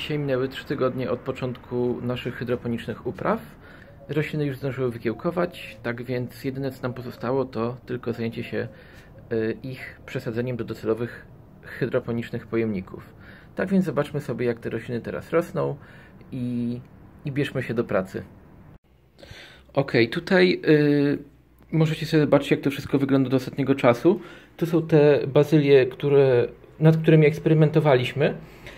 Dzisiaj minęły 3 tygodnie od początku naszych hydroponicznych upraw. Rośliny już zdążyły wykiełkować, tak więc jedyne co nam pozostało to tylko zajęcie się ich przesadzeniem do docelowych hydroponicznych pojemników. Tak więc zobaczmy sobie, jak te rośliny teraz rosną i bierzmy się do pracy. Ok, tutaj możecie sobie zobaczyć, jak to wszystko wygląda do ostatniego czasu. Tu są te bazylie, nad którymi eksperymentowaliśmy.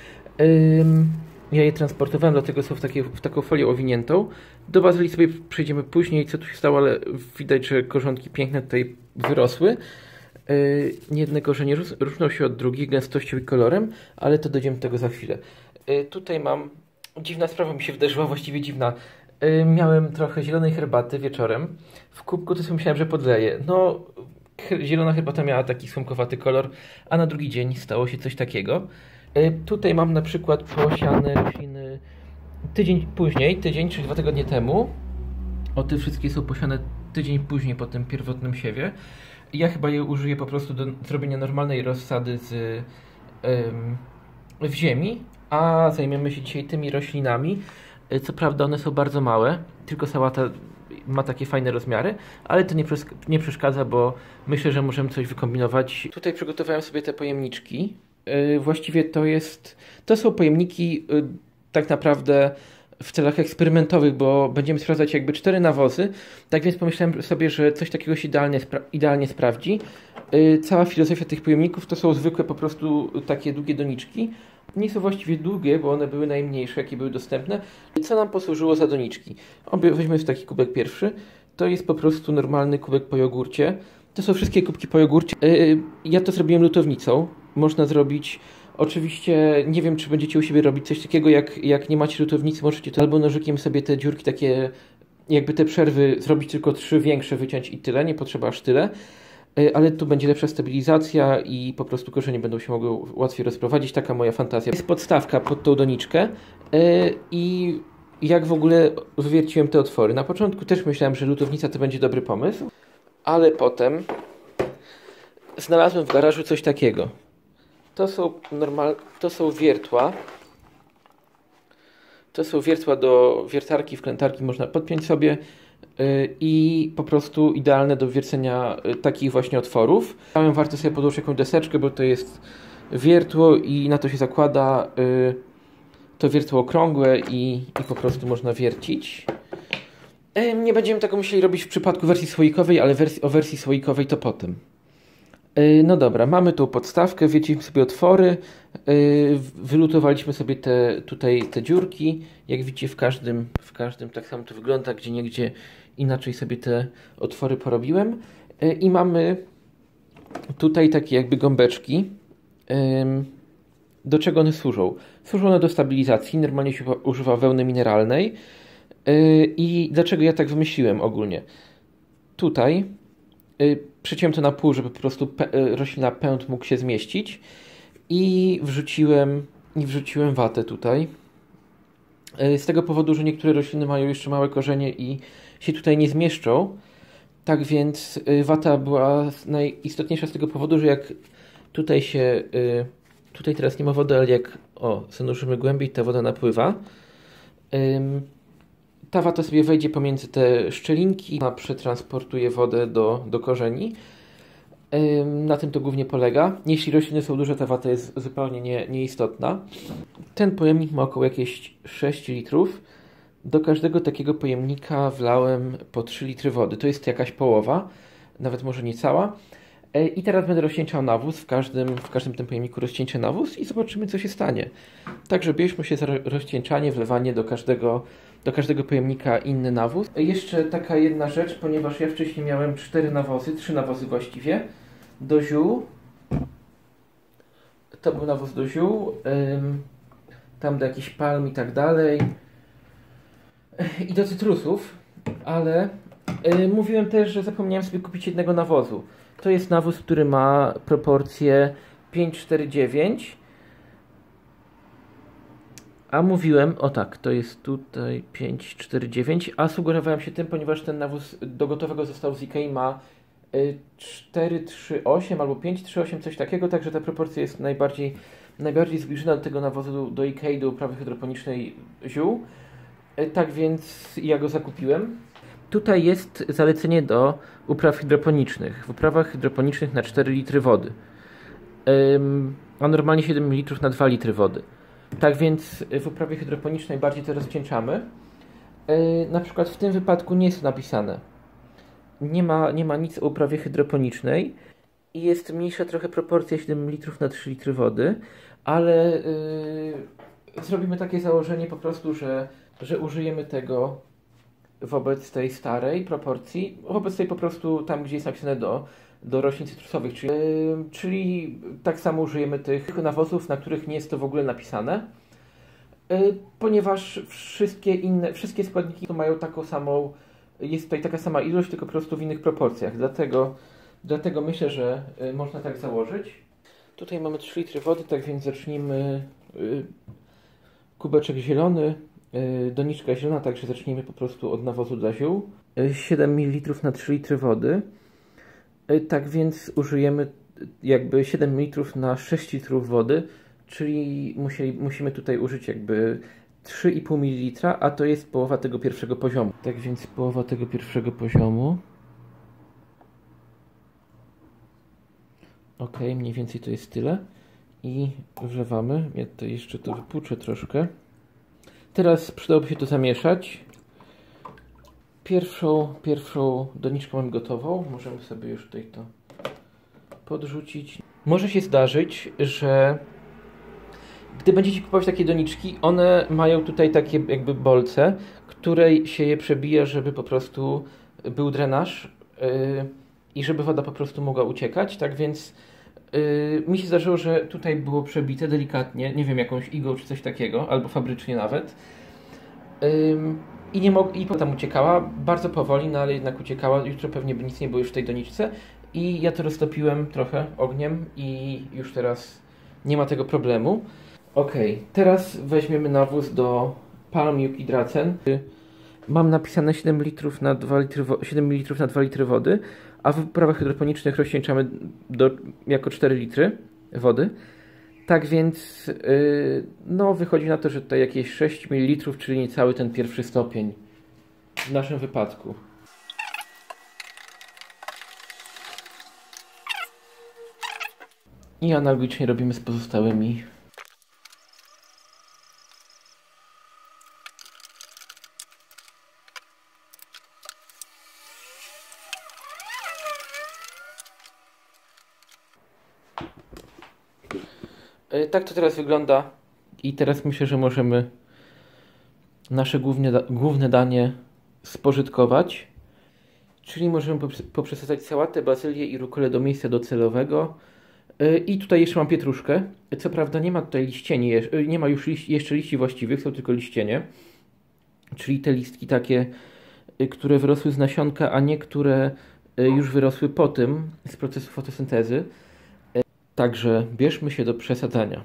Ja je transportowałem, dlatego są w taką folię owiniętą. Do bazylii sobie przejdziemy później, co tu się stało, ale widać, że korzonki piękne tutaj wyrosły. Jedne korzenie różnią się od drugich gęstością i kolorem, ale to dojdziemy do tego za chwilę. Tutaj mam... Dziwna sprawa mi się wydarzyła, właściwie dziwna. Miałem trochę zielonej herbaty wieczorem. W kubku to sobie myślałem, że podleję. No, zielona herbata miała taki słomkowaty kolor, a na drugi dzień stało się coś takiego. Tutaj mam na przykład posiane rośliny tydzień czy 2 tygodnie temu. O, te wszystkie są posiane tydzień później po tym pierwotnym siewie. Ja chyba je użyję po prostu do zrobienia normalnej rozsady w ziemi, a zajmiemy się dzisiaj tymi roślinami. Co prawda one są bardzo małe, tylko sałata ma takie fajne rozmiary, ale to nie przeszkadza, bo myślę, że możemy coś wykombinować. Tutaj przygotowałem sobie te pojemniczki. Właściwie to są pojemniki tak naprawdę w celach eksperymentowych, bo będziemy sprawdzać jakby 4 nawozy. Tak więc pomyślałem sobie, że coś takiego się idealnie sprawdzi. Cała filozofia tych pojemników to są zwykłe po prostu takie długie doniczki. Nie są właściwie długie, bo one były najmniejsze, jakie były dostępne. Co nam posłużyło za doniczki? Weźmy taki kubek pierwszy. To jest po prostu normalny kubek po jogurcie. To są wszystkie kubki po jogurcie. Ja to zrobiłem lutownicą. Można zrobić... Oczywiście nie wiem, czy będziecie u siebie robić coś takiego, jak nie macie lutownicy, możecie to albo nożykiem sobie te dziurki takie, jakby te przerwy zrobić tylko 3 większe, wyciąć i tyle, nie potrzeba aż tyle. Ale tu będzie lepsza stabilizacja i po prostu korzenie będą się mogły łatwiej rozprowadzić. Taka moja fantazja. Jest podstawka pod tą doniczkę i jak w ogóle wywierciłem te otwory. Na początku też myślałem, że lutownica to będzie dobry pomysł, ale potem znalazłem w garażu coś takiego. To są wiertła. To są wiertła do wiertarki, wkrętarki można podpiąć sobie i po prostu idealne do wiercenia takich właśnie otworów. Warto sobie podłożyć jakąś deseczkę, bo to jest wiertło i na to się zakłada to wiertło okrągłe i po prostu można wiercić. Nie będziemy tego musieli robić w przypadku wersji słoikowej, ale o wersji słoikowej to potem. No dobra, mamy tą podstawkę, wierciliśmy sobie otwory, wylutowaliśmy sobie te dziurki. Jak widzicie w każdym tak samo to wygląda, gdzieniegdzie inaczej sobie te otwory porobiłem. I mamy tutaj takie jakby gąbeczki. Do czego one służą? Służą one do stabilizacji, normalnie się używa wełny mineralnej. I dlaczego ja tak wymyśliłem ogólnie? Tutaj przeciąłem to na pół, żeby po prostu roślina pęd mógł się zmieścić i wrzuciłem watę tutaj. Z tego powodu, że niektóre rośliny mają jeszcze małe korzenie i się tutaj nie zmieszczą. Tak więc wata była najistotniejsza z tego powodu, że jak tutaj teraz nie ma wody, ale jak zanurzymy głębiej, ta woda napływa. Ta wata sobie wejdzie pomiędzy te szczelinki, a przetransportuje wodę do korzeni. Na tym to głównie polega. Jeśli rośliny są duże, ta wata jest zupełnie nieistotna. Ten pojemnik ma około jakieś 6 litrów. Do każdego takiego pojemnika wlałem po 3 litry wody. To jest jakaś połowa, nawet może nie cała. I teraz będę rozcieńczał nawóz. W każdym tym pojemniku rozcieńczę nawóz i zobaczymy, co się stanie. Także bierzmy się za rozcieńczanie, wlewanie do każdego pojemnika inny nawóz. Jeszcze taka jedna rzecz, ponieważ ja wcześniej miałem 3 nawozy właściwie, do ziół. To był nawóz do ziół, tam do jakichś palm i tak dalej. I do cytrusów, ale mówiłem też, że zapomniałem sobie kupić jednego nawozu. To jest nawóz, który ma proporcje 5:4:9. A mówiłem, to jest tutaj 5:4:9, a sugerowałem się tym, ponieważ ten nawóz do gotowego został z Ikei, ma 4:3:8 albo 5:3:8, coś takiego, także ta proporcja jest najbardziej najbardziej zbliżona do tego nawozu do Ikei, do uprawy hydroponicznej ziół. Tak więc ja go zakupiłem. Tutaj jest zalecenie do upraw hydroponicznych. W uprawach hydroponicznych na 4 litry wody. A normalnie 7 ml na 2 litry wody. Tak więc w uprawie hydroponicznej bardziej to rozcieńczamy. Na przykład w tym wypadku nie jest napisane. Nie ma nic o uprawie hydroponicznej i jest mniejsza trochę proporcja 7 litrów na 3 litry wody, ale zrobimy takie założenie po prostu, że użyjemy tego wobec tej starej proporcji, wobec tej po prostu tam, gdzie jest napisane do roślin cytrusowych, czyli tak samo użyjemy tych nawozów, na których nie jest to w ogóle napisane, ponieważ wszystkie składniki mają taką samą, jest tutaj taka sama ilość, tylko po prostu w innych proporcjach, dlatego myślę, że można tak założyć. Tutaj mamy 3 litry wody, tak więc zacznijmy. Kubeczek zielony, doniczka zielona, także zacznijmy po prostu od nawozu dla ziół. 7 ml na 3 litry wody. Tak więc użyjemy jakby 7 ml na 6 litrów wody, czyli musimy tutaj użyć jakby 3,5 ml, a to jest połowa tego pierwszego poziomu. Tak więc połowa tego pierwszego poziomu. Ok, mniej więcej to jest tyle. I wlewamy. Ja tutaj jeszcze to wypłuczę troszkę. Teraz przydałoby się to zamieszać. Pierwszą doniczkę mamy gotową. Możemy sobie już tutaj to podrzucić. Może się zdarzyć, że gdy będziecie kupować takie doniczki, one mają tutaj takie jakby bolce, której się je przebija, żeby po prostu był drenaż i żeby woda po prostu mogła uciekać. Tak więc mi się zdarzyło, że tutaj było przebite delikatnie, nie wiem, jakąś igłą czy coś takiego, albo fabrycznie nawet. I potem uciekała, bardzo powoli, no ale jednak uciekała. Jutro pewnie by nic nie było już w tej doniczce. I ja to roztopiłem trochę ogniem i już teraz nie ma tego problemu. Ok, teraz weźmiemy nawóz do Palm Milk Hydracen. Mam napisane 7 litrów na 2 litry 7 ml na 2 litry wody, a w uprawach hydroponicznych rozcieńczamy jako 4 litry wody. Tak więc no wychodzi na to, że tutaj jakieś 6 ml, czyli niecały ten pierwszy stopień w naszym wypadku. I analogicznie robimy z pozostałymi. Tak to teraz wygląda i teraz myślę, że możemy nasze główne danie spożytkować. Czyli możemy poprzesadzać sałatę, bazylię i rukolę do miejsca docelowego. I tutaj jeszcze mam pietruszkę. Co prawda nie ma tutaj liścieni, nie ma już jeszcze liści właściwych, są tylko liścienie. Czyli te listki takie, które wyrosły z nasionka, a nie które już wyrosły po tym z procesu fotosyntezy. Także bierzmy się do przesadzania.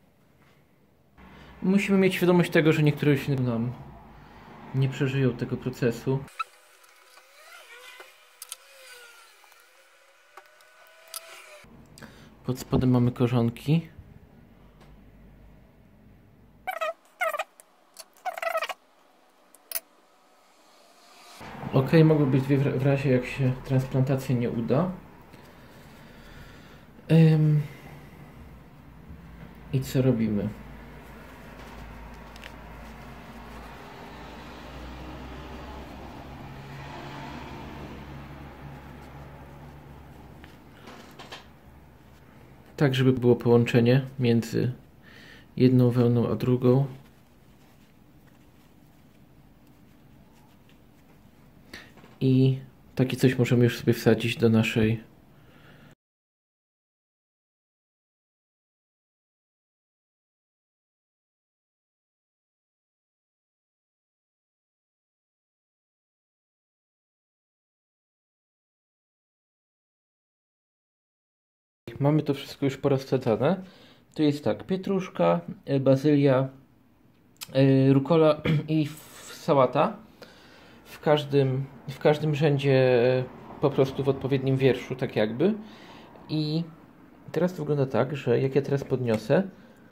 Musimy mieć świadomość tego, że niektóre rośliny nam nie przeżyją tego procesu. Pod spodem mamy korzonki. Ok, mogą być dwie w razie jak się transplantacja nie uda. I co robimy? Tak, żeby było połączenie między jedną wełną a drugą. I takie coś możemy już sobie wsadzić do naszej Mamy to wszystko już porozsadzane. To jest tak, pietruszka, bazylia, rukola i sałata. W każdym rzędzie po prostu w odpowiednim wierszu, tak jakby. I teraz to wygląda tak, że jak ja teraz podniosę,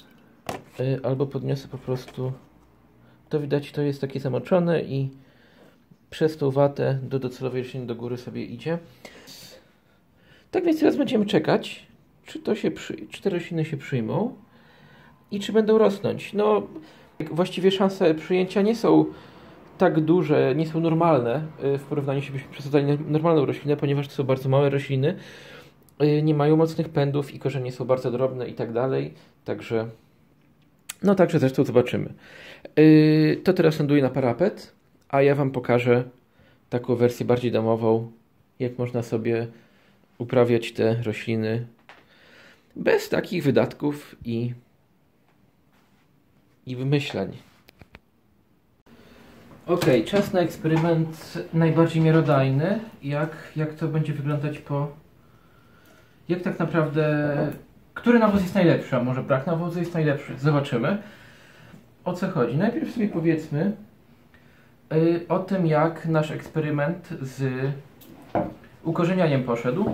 albo podniosę po prostu. To widać, to jest takie zamoczone i przez tą watę do docelowej rośliny do góry sobie idzie. Tak więc teraz będziemy czekać, czy te rośliny się przyjmą i czy będą rosnąć. No, właściwie szanse przyjęcia nie są tak duże, nie są normalne w porównaniu się, byśmy przesadzali normalną roślinę, ponieważ to są bardzo małe rośliny, nie mają mocnych pędów i korzenie są bardzo drobne i tak dalej. Także, no także zresztą zobaczymy. To teraz ląduje na parapet, a ja Wam pokażę taką wersję bardziej domową, jak można sobie uprawiać te rośliny bez takich wydatków i wymyślań. Ok, czas na eksperyment najbardziej miarodajny. Jak to będzie wyglądać Jak tak naprawdę... Który nawóz jest najlepszy, a może brak nawozu jest najlepszy? Zobaczymy. O co chodzi? Najpierw sobie powiedzmy o tym, jak nasz eksperyment z ukorzenianiem poszedł.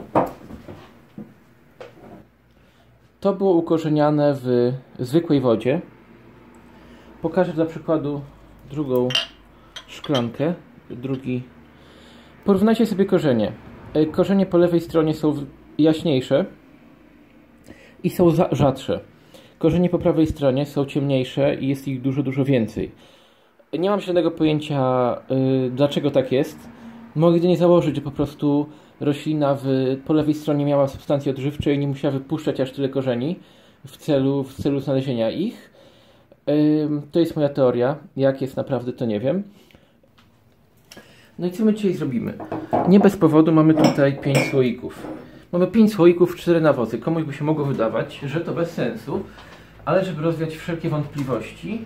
To było ukorzeniane w zwykłej wodzie. Pokażę dla przykładu drugą szklankę. Porównajcie sobie korzenie. Korzenie po lewej stronie są jaśniejsze i są rzadsze. Korzenie po prawej stronie są ciemniejsze i jest ich dużo, dużo więcej. Nie mam żadnego pojęcia, dlaczego tak jest. Mogę jedynie założyć, że po prostu roślina po lewej stronie miała substancje odżywcze i nie musiała wypuszczać aż tyle korzeni w celu znalezienia ich. To jest moja teoria. Jak jest naprawdę, to nie wiem. No i co my dzisiaj zrobimy? Nie bez powodu mamy tutaj 5 słoików. Mamy 5 słoików, 4 nawozy. Komuś by się mogło wydawać, że to bez sensu, ale żeby rozwiać wszelkie wątpliwości,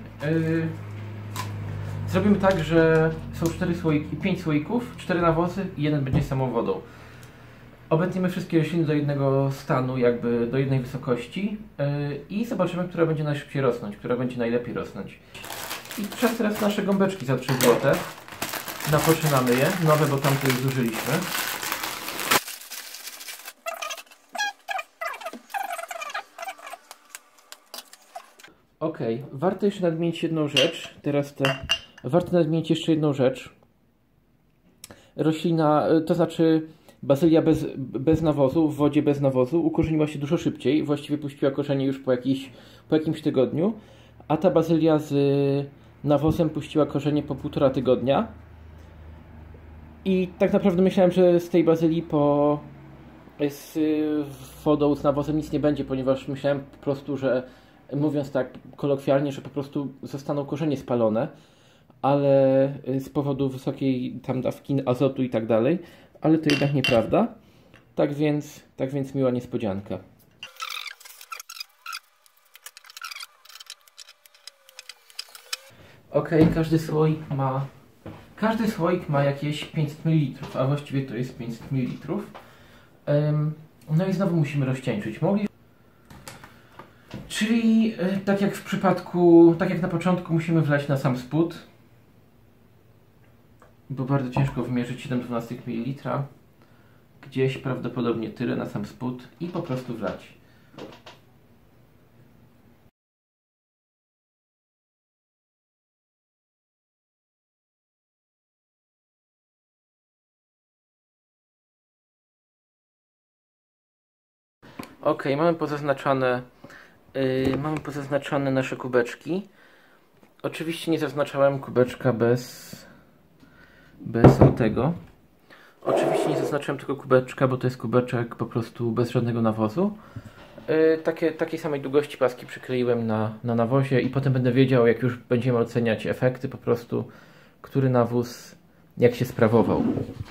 zrobimy tak, że są 4 słoiki, 5 słoików, 4 nawozy i jeden będzie samą wodą. Obetniemy wszystkie rośliny do jednego stanu, jakby do jednej wysokości i zobaczymy, która będzie najszybciej rosnąć, która będzie najlepiej rosnąć. I czas teraz nasze gąbeczki za 3 zł. Napoczynamy je, nowe, bo tamte już zużyliśmy. Ok, warto jeszcze nadmienić jedną rzecz. Warto nadmienić jeszcze jedną rzecz. Roślina, to znaczy bazylia bez nawozu, w wodzie bez nawozu, ukorzeniła się dużo szybciej. Właściwie puściła korzenie już po jakimś tygodniu. A ta bazylia z nawozem puściła korzenie po 1,5 tygodnia. I tak naprawdę myślałem, że z tej bazylii z wodą, z nawozem nic nie będzie, ponieważ myślałem po prostu, że mówiąc tak kolokwialnie, że po prostu zostaną korzenie spalone, ale z powodu wysokiej tam dawki azotu i tak dalej, ale to jednak nieprawda. Tak więc miła niespodzianka. Ok, każdy słoik ma jakieś 500 ml, a właściwie to jest 500 ml. No i znowu musimy rozcieńczyć. Czyli tak jak na początku musimy wlać na sam spód, bo bardzo ciężko wymierzyć 7/12 ml. Gdzieś prawdopodobnie tyle na sam spód i po prostu wlać. Ok, mamy pozaznaczone nasze kubeczki. Oczywiście nie zaznaczałem kubeczka bez tego. Oczywiście nie zaznaczyłem tego kubeczka, bo to jest kubeczek po prostu bez żadnego nawozu. Takiej samej długości paski przykleiłem na nawozie i potem będę wiedział, jak już będziemy oceniać efekty, po prostu który nawóz jak się sprawował.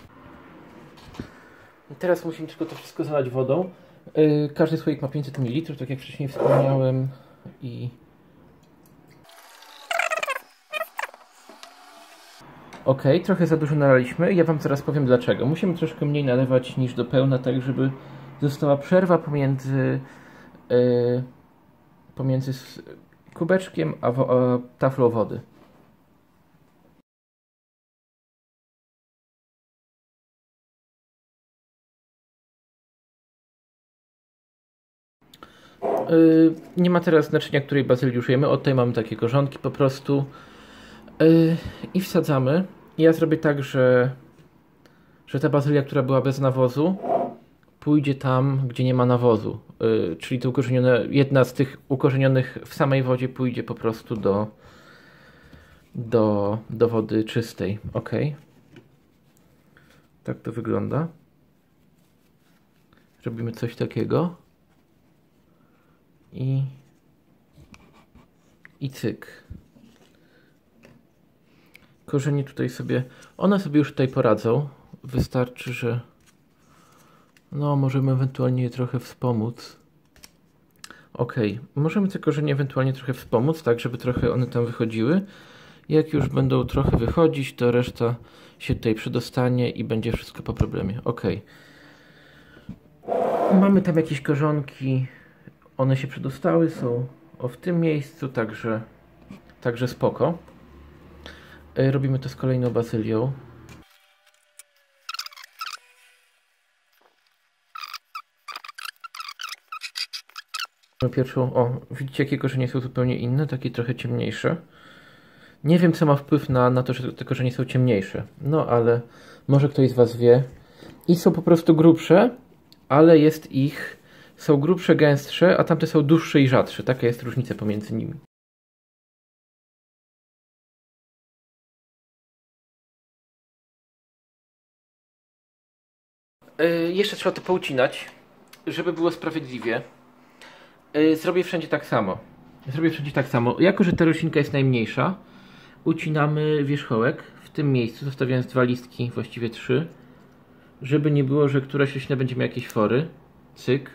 Teraz musimy tylko to wszystko zalać wodą. Każdy słoik ma 500 ml, tak jak wcześniej wspomniałem. Ok, trochę za dużo nalaliśmy. Ja Wam zaraz powiem dlaczego. Musimy troszkę mniej nalewać niż do pełna, tak żeby została przerwa pomiędzy kubeczkiem a taflą wody. nie ma teraz znaczenia, której bazylii użyjemy. Od tej mamy takie korzonki po prostu. I wsadzamy. Ja zrobię tak, że ta bazylia, która była bez nawozu, pójdzie tam, gdzie nie ma nawozu. Czyli to jedna z tych ukorzenionych w samej wodzie pójdzie po prostu do wody czystej. Ok. Tak to wygląda. Robimy coś takiego. I cyk. Korzenie tutaj sobie, one sobie już tutaj poradzą. Wystarczy, że no możemy ewentualnie je trochę wspomóc. Ok, możemy te korzenie ewentualnie trochę wspomóc, tak żeby trochę one tam wychodziły. Jak już będą trochę wychodzić, to reszta się tutaj przedostanie i będzie wszystko po problemie. Ok. Mamy tam jakieś korzonki, one się przedostały, są w tym miejscu, także spoko. Robimy to z kolejną bazylią. Pierwszą, widzicie jakie korzenie są zupełnie inne, takie trochę ciemniejsze. Nie wiem co ma wpływ na to, że te korzenie są ciemniejsze. No ale może ktoś z Was wie. I są po prostu grubsze, ale są grubsze, gęstsze, a tamte są dłuższe i rzadsze. Taka jest różnica pomiędzy nimi. Jeszcze trzeba to poucinać, żeby było sprawiedliwie. Zrobię wszędzie tak samo. Jako, że ta roślinka jest najmniejsza, ucinamy wierzchołek w tym miejscu, zostawiając 2 listki, właściwie 3, żeby nie było, że któraś roślina będzie miała jakieś fory. Cyk.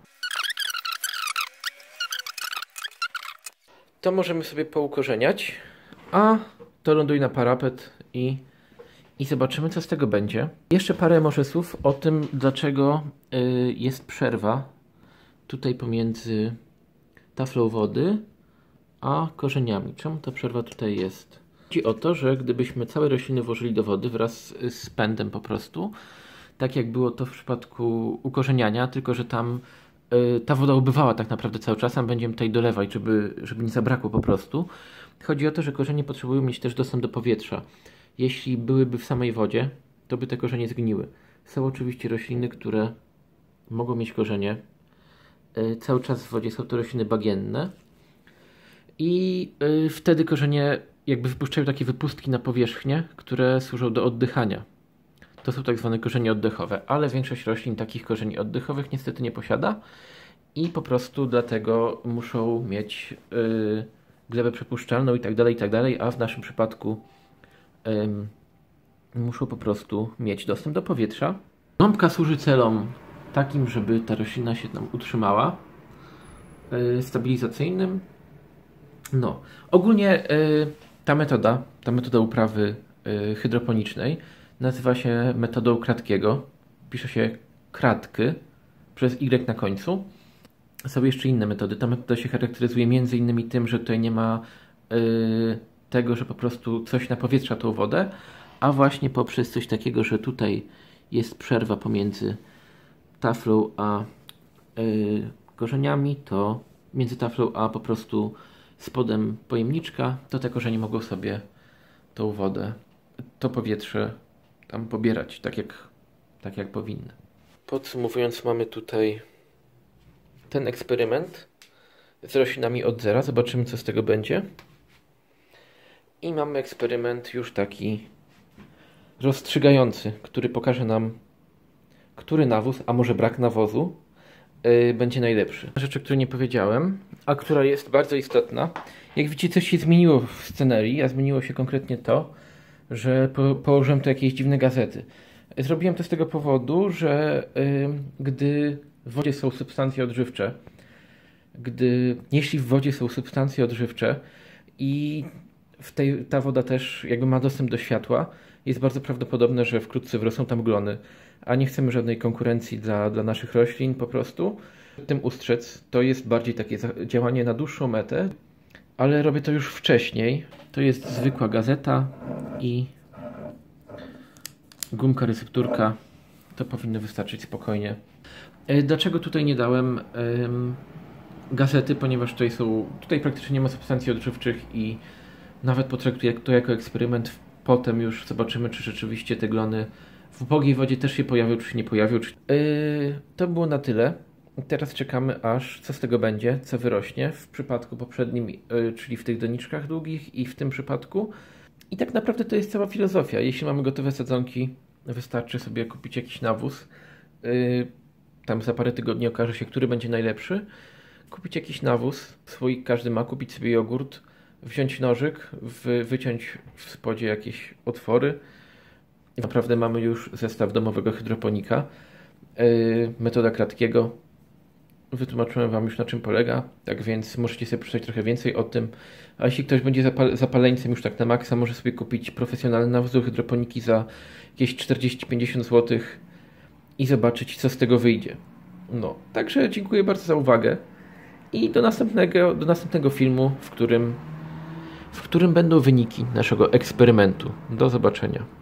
To możemy sobie poukorzeniać, a to ląduje na parapet i zobaczymy, co z tego będzie. Jeszcze parę może słów o tym, dlaczego jest przerwa tutaj pomiędzy taflą wody a korzeniami. Czemu ta przerwa tutaj jest? Chodzi o to, że gdybyśmy całe rośliny włożyli do wody wraz z pędem po prostu, tak jak było to w przypadku ukorzeniania, tylko że tam ta woda ubywała tak naprawdę cały czas, a będziemy tutaj dolewać, żeby nie zabrakło po prostu. Chodzi o to, że korzenie potrzebują mieć też dostęp do powietrza. Jeśli byłyby w samej wodzie, to by te korzenie zgniły. Są oczywiście rośliny, które mogą mieć korzenie cały czas w wodzie, są to rośliny bagienne i wtedy korzenie jakby wypuszczają takie wypustki na powierzchnię, które służą do oddychania. To są tak zwane korzenie oddechowe, ale większość roślin takich korzeni oddechowych niestety nie posiada i po prostu dlatego muszą mieć glebę przepuszczalną i tak dalej, a w naszym przypadku muszą po prostu mieć dostęp do powietrza. Gąbka służy celom takim, żeby ta roślina się tam utrzymała, stabilizacyjnym. No, ogólnie ta metoda uprawy hydroponicznej nazywa się metodą Kratkiego. Pisze się Kratky przez Y na końcu. Są jeszcze inne metody. Ta metoda się charakteryzuje między innymi tym, że tutaj nie ma tego, że po prostu coś napowietrza tą wodę, a właśnie poprzez coś takiego, że tutaj jest przerwa pomiędzy taflą a korzeniami, to między taflą a po prostu spodem pojemniczka, to te korzenie mogą sobie tą wodę, to powietrze tam pobierać, tak jak powinny. Podsumowując, mamy tutaj ten eksperyment z roślinami od zera. Zobaczymy, co z tego będzie. I mamy eksperyment już taki rozstrzygający, który pokaże nam, który nawóz, a może brak nawozu, będzie najlepszy. Rzecz, o której nie powiedziałem, a która jest bardzo istotna. Jak widzicie, coś się zmieniło w scenerii, a zmieniło się konkretnie to, że położyłem tu jakieś dziwne gazety. Zrobiłem to z tego powodu, że gdy w wodzie są substancje odżywcze, jeśli w wodzie są substancje odżywcze i ta woda też jakby ma dostęp do światła, jest bardzo prawdopodobne, że wkrótce wrosną tam glony, a nie chcemy żadnej konkurencji dla naszych roślin po prostu. Tym ustrzec to jest bardziej takie działanie na dłuższą metę, ale robię to już wcześniej. To jest zwykła gazeta i gumka recepturka. To powinno wystarczyć spokojnie. Dlaczego tutaj nie dałem gazety, ponieważ tutaj praktycznie nie ma substancji odżywczych i nawet potraktuję to jako eksperyment. Potem już zobaczymy, czy rzeczywiście te glony w ubogiej wodzie też się pojawią, czy się nie pojawią. To było na tyle. Teraz czekamy, aż co z tego będzie, co wyrośnie w przypadku poprzednim, czyli w tych doniczkach długich i w tym przypadku. I tak naprawdę to jest cała filozofia. Jeśli mamy gotowe sadzonki, wystarczy sobie kupić jakiś nawóz. Tam za parę tygodni okaże się, który będzie najlepszy. Kupić jakiś nawóz, swój każdy ma, kupić sobie jogurt, wziąć nożyk, wyciąć w spodzie jakieś otwory. I naprawdę mamy już zestaw domowego hydroponika. Metoda Kratkiego. Wytłumaczyłem Wam już, na czym polega, tak więc możecie sobie przeczytać trochę więcej o tym. A jeśli ktoś będzie zapaleńcem już tak na maksa, może sobie kupić profesjonalny nawóz do hydroponiki za jakieś 40-50 zł i zobaczyć, co z tego wyjdzie. No, także dziękuję bardzo za uwagę i do następnego filmu, w którym będą wyniki naszego eksperymentu. Do zobaczenia.